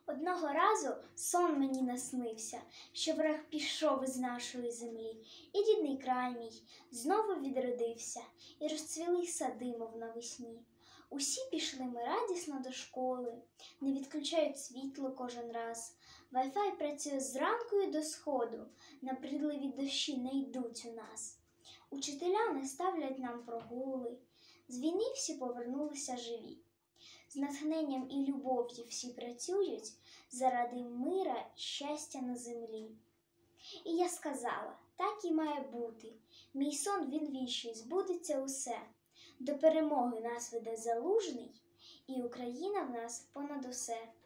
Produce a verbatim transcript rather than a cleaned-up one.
Одного разу сон мені наснився, що враг пішов із нашої землі, і рідний край мій знову відродився, і розцвіли сади, мов навесні. Усі пішли ми радісно до школи, не відключають світло кожен раз. Вай-фай працює зранку і до сходу, набридливі дощі не йдуть у нас. Учителя не ставлять нам прогули, з війни всі повернулися живі. З натхненням і любов'ю всі працюють заради мира і щастя на землі. І я сказала, так і має бути. Мій сон він вічний, збудеться усе. До перемоги нас веде Залужний, і Україна в нас понад усе.